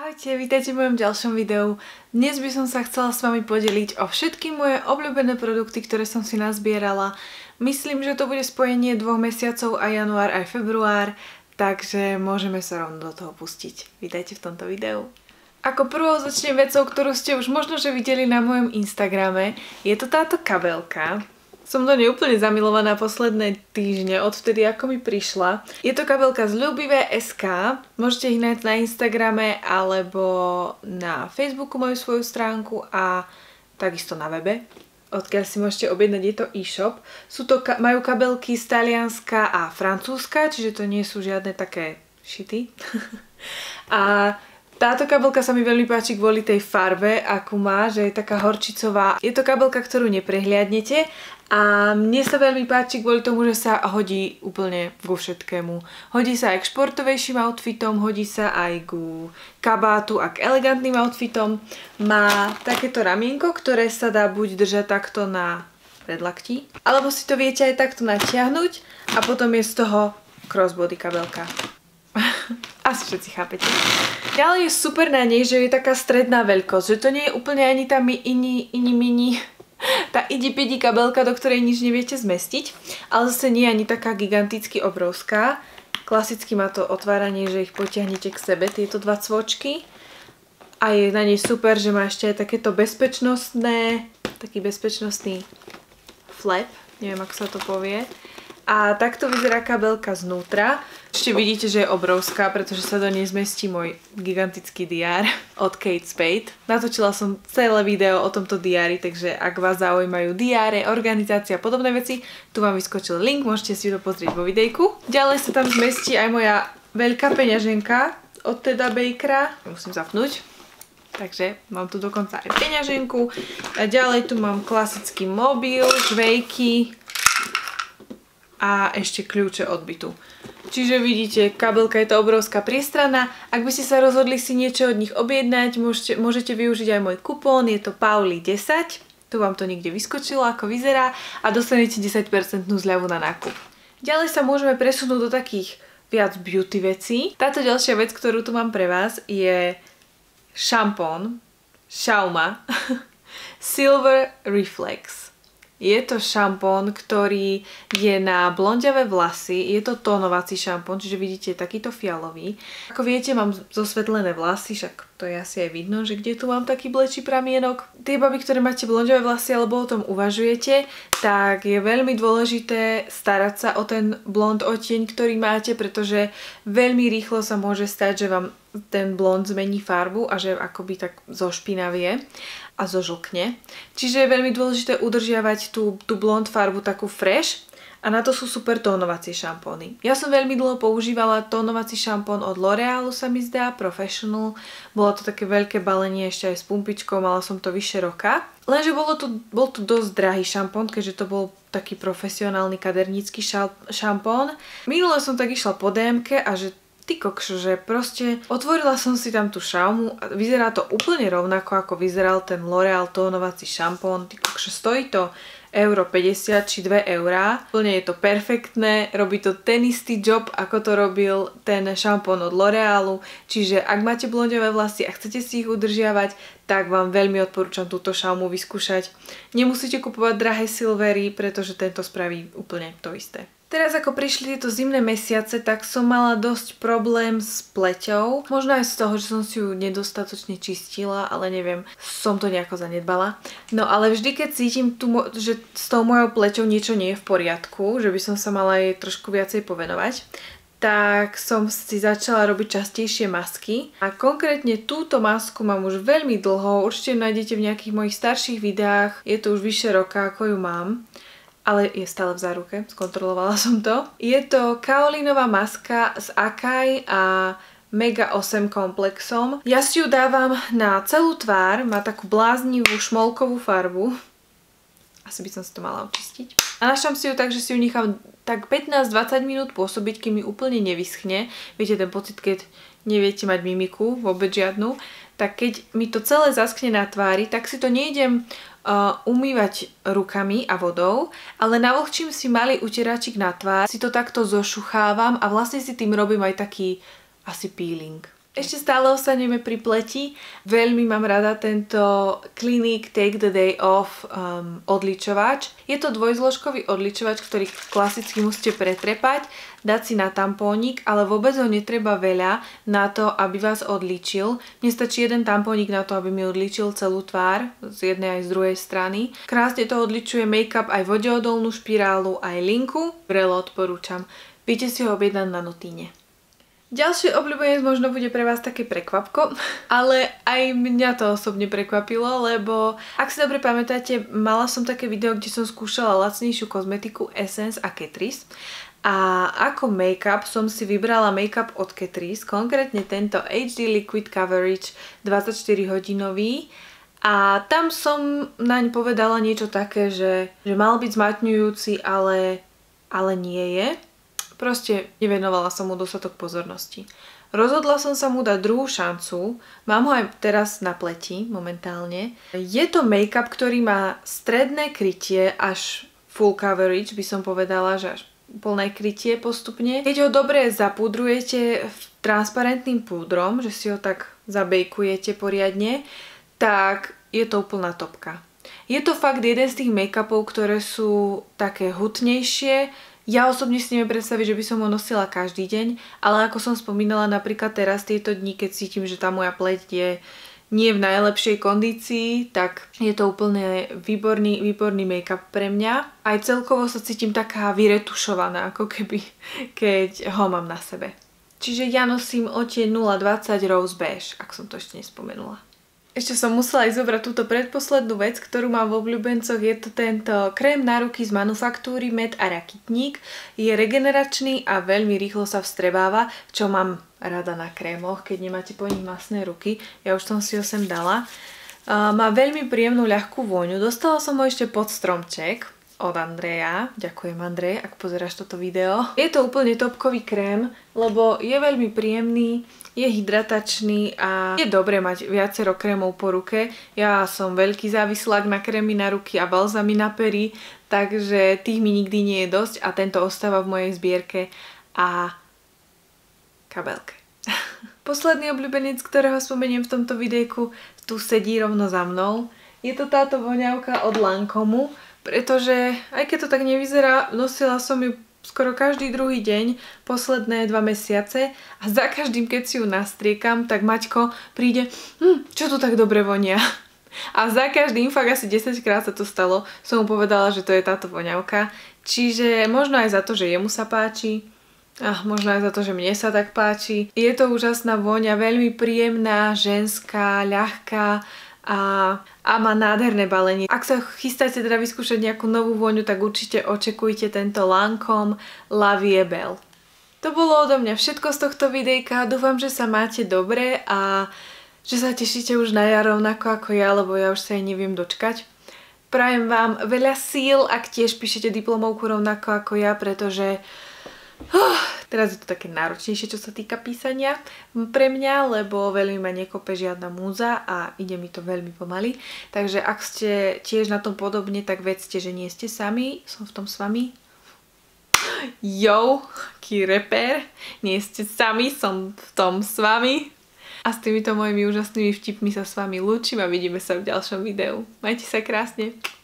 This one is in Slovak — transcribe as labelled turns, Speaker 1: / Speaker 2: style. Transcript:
Speaker 1: Ahojte, vítajte v mojom ďalšom videu. Dnes by som sa chcela s vami podeliť o všetky moje obľúbené produkty, ktoré som si nazbierala. Myslím, že to bude spojenie 2 mesiacov, a január aj február, takže môžeme sa rovno do toho pustiť. Vítajte v tomto videu. Ako prvo začnem vecou, ktorú ste už možno že videli na mojom Instagrame. Je to táto kabelka. Som do nej úplne zamilovaná posledné týždne, odvtedy ako mi prišla. Je to kabelka z Ľubivé.sk, môžete ich nájsť na Instagrame alebo na Facebooku moju svoju stránku a takisto na webe, odkiaľ si môžete objednať, je to e-shop. Majú kabelky z Talianska a Francúzska, čiže to nie sú žiadne také šity. A táto kabelka sa mi veľmi páči kvôli tej farbe, akú má, že je taká horčicová. Je to kabelka, ktorú neprehliadnete a mne sa veľmi páči kvôli tomu, že sa hodí úplne ku všetkému. Hodí sa aj k športovejším outfitom, hodí sa aj ku kabátu a k elegantným outfitom. Má takéto ramienko, ktoré sa dá buď držať takto na predlakti, alebo si to viete aj takto natiahnuť a potom je z toho crossbody kabelka. Asi všetci chápete. Ďalej je super na nej, že je taká stredná veľkosť, že to nie je úplne ani tá mini tá idi-pidi kabelka, do ktorej nič neviete zmestiť, ale zase nie je ani taká giganticky obrovská. Klasicky má to otváranie, že ich potiahnete k sebe, tieto dva cvočky. A je na nej super, že má ešte aj takéto taký bezpečnostný flap, neviem ako sa to povie. A takto vyzerá kabelka znútra. Ešte vidíte, že je obrovská, pretože sa do nej zmestí môj gigantický diár od Kate Spade. Natočila som celé video o tomto diári, takže ak vás zaujímajú diáre, organizácia a podobné veci, tu vám vyskočil link, môžete si to pozrieť vo videjku. Ďalej sa tam zmestí aj moja veľká peňaženka od Teda Bakera. Musím zapnúť. Takže mám tu dokonca aj peňaženku. A ďalej tu mám klasický mobil, švejky a ešte kľúče od bytu. Čiže vidíte, kabelka je to obrovská priestranná. Ak by ste sa rozhodli si niečo od nich objednať, môžete využiť aj môj kupón, je to Pauli10. Tu vám to niekde vyskočilo, ako vyzerá a dostanete 10% zľavu na nákup. Ďalej sa môžeme presunúť do takých viac beauty vecí. Táto ďalšia vec, ktorú tu mám pre vás, je šampón Schauma Silver Reflex. Je to šampón, ktorý je na blondiavé vlasy. Je to tónovací šampón, čiže vidíte takýto fialový. Ako viete, mám zosvetlené vlasy, však to je asi aj vidno, že kde tu mám taký blečí pramienok. Tie baby, ktoré máte blondiavé vlasy alebo o tom uvažujete, tak je veľmi dôležité starať sa o ten blond odtieň, ktorý máte, pretože veľmi rýchlo sa môže stať, že vám ten blond zmení farbu a že akoby tak zošpinavie a zožlkne. Čiže je veľmi dôležité udržiavať tú blond farbu takú fresh a na to sú super tónovacie šampóny. Ja som veľmi dlho používala tónovací šampón od L'Orealu, sa mi zdá, Professional. Bolo to také veľké balenie ešte aj s pumpičkou, mala som to vyše roka. Lenže bol tu dosť drahý šampón, keďže to bol taký profesionálny kadernícky šampón. Minule som tak išla po DMke a že ty kokšo, že proste otvorila som si tam tú Schaumu a vyzerá to úplne rovnako, ako vyzeral ten L'Oreal tónovací šampón. Ty kokšo, stojí to €1,50 či 2 €. Úplne je to perfektné, robí to ten istý job, ako to robil ten šampón od L'Orealu. Čiže ak máte blondiavé vlasy a chcete si ich udržiavať, tak vám veľmi odporúčam túto Schaumu vyskúšať. Nemusíte kupovať drahé silvery, pretože tento spraví úplne to isté. Teraz ako prišli tieto zimné mesiace, tak som mala dosť problém s pleťou. Možno aj z toho, že som si ju nedostatočne čistila, ale neviem, som to nejako zanedbala. No ale vždy, keď cítim, že s tou mojou pleťou niečo nie je v poriadku, že by som sa mala jej trošku viacej povenovať, tak som si začala robiť častejšie masky. A konkrétne túto masku mám už veľmi dlho, určite nájdete v nejakých mojich starších videách, je to už vyše roka, ako ju mám. Ale je stále v záruke, skontrolovala som to. Je to kaolínová maska z Akai a Mega 8 komplexom. Ja si ju dávam na celú tvár, má takú bláznivú šmolkovú farbu. Asi by som si to mala očistiť. A našam si ju tak, že si ju nechám tak 15-20 minút pôsobiť, kým mi úplne nevyschne. Viete ten pocit, keď neviete mať mimiku, vôbec žiadnu. Tak keď mi to celé zaschne na tvári, tak si to nejdem umývať rukami a vodou, ale navlhčím si malý utieračik na tvár, si to takto zošuchávam a vlastne si tým robím aj taký asi peeling. Ešte stále ostaneme pri pleti. Veľmi mám rada tento Clinique Take the Day Off odličovač. Je to dvojzložkový odličovač, ktorý klasicky musíte pretrepať, dať si na tampónik, ale vôbec ho netreba veľa na to, aby vás odličil. Mne stačí jeden tampónik na to, aby mi odličil celú tvár z jednej aj z druhej strany. Krásne to odličuje make-up, aj vodeodolnú špirálu, aj linku. Vrelo odporúčam. Viete si ho objednať na Nutíne. Ďalší obľúbenec možno bude pre vás také prekvapko, ale aj mňa to osobne prekvapilo, lebo ak si dobre pamätáte, mala som také video, kde som skúšala lacnejšiu kozmetiku Essence a Catrice a ako make-up som si vybrala make-up od Catrice, konkrétne tento HD Liquid Coverage 24 hodinový a tam som naň povedala niečo také, že mal byť zmatňujúci, ale nie je. Proste nevenovala som mu dostatok pozornosti. Rozhodla som sa mu dať druhú šancu. Mám ho aj teraz na pleti momentálne. Je to make-up, ktorý má stredné krytie až full coverage, by som povedala, že až plné krytie postupne. Keď ho dobre zapudrujete transparentným púdrom, že si ho tak zabejkujete poriadne, tak je to úplná topka. Je to fakt jeden z tých make-upov, ktoré sú také hutnejšie. Ja osobne si neviem predstaviť, že by som ho nosila každý deň, ale ako som spomínala napríklad teraz tieto dni, keď cítim, že tá moja pleť je nie v najlepšej kondícii, tak je to úplne výborný make-up pre mňa. Aj celkovo sa cítim taká vyretušovaná, ako keby, keď ho mám na sebe. Čiže ja nosím Otie 020 Rose Beige, ak som to ešte nespomenula. Ešte som musela aj zobrať túto predposlednú vec, ktorú mám v obľúbencoch. Je to tento krém na ruky z manufaktúry Med a Rakitník. Je regeneračný a veľmi rýchlo sa vstrebáva, čo mám rada na krémoch, keď nemáte po nich masné ruky. Ja už som si ho sem dala. Má veľmi príjemnú ľahkú vôňu. Dostala som ho ešte pod stromček od Andreja. Ďakujem, Andrej, ak pozeráš toto video. Je to úplne topkový krém, lebo je veľmi príjemný, je hydratačný a je dobré mať viacero krémov po ruke. Ja som veľký závislák na krémy na ruky a balzamy na pery, takže tých mi nikdy nie je dosť a tento ostáva v mojej zbierke a kabelke. Posledný obľúbenec, ktorého spomeniem v tomto videjku, tu sedí rovno za mnou. Je to táto voňavka od Lancomu, pretože aj keď to tak nevyzerá, nosila som ju skoro každý druhý deň posledné 2 mesiace a za každým, keď si ju nastriekam, tak Maťko príde, čo tu tak dobre vonia. A za každým, fakt asi 10 krát sa to stalo, som mu povedala, že to je táto voňavka. Čiže možno aj za to, že jemu sa páči, a možno aj za to, že mne sa tak páči. Je to úžasná vôňa, veľmi príjemná, ženská, ľahká, a má nádherné balenie. Ak sa chystáte teda vyskúšať nejakú novú vôňu, tak určite očakujte tento Lancome La Vie Belle. To bolo odo mňa všetko z tohto videjka. Dúfam, že sa máte dobre a že sa tešíte už na jar rovnako ako ja, lebo ja už sa aj neviem dočkať. Prajem vám veľa síl, ak tiež píšete diplomovku rovnako ako ja, pretože teraz je to také náročnejšie, čo sa týka písania pre mňa, lebo veľmi ma nekope žiadna múza a ide mi to veľmi pomaly. Takže ak ste tiež na tom podobne, tak vedzte, že nie ste sami. Som v tom s vami. Jo, aký reper. Nie ste sami, som v tom s vami. A s týmito mojimi úžasnými vtipmi sa s vami lúčim a vidíme sa v ďalšom videu. Majte sa krásne.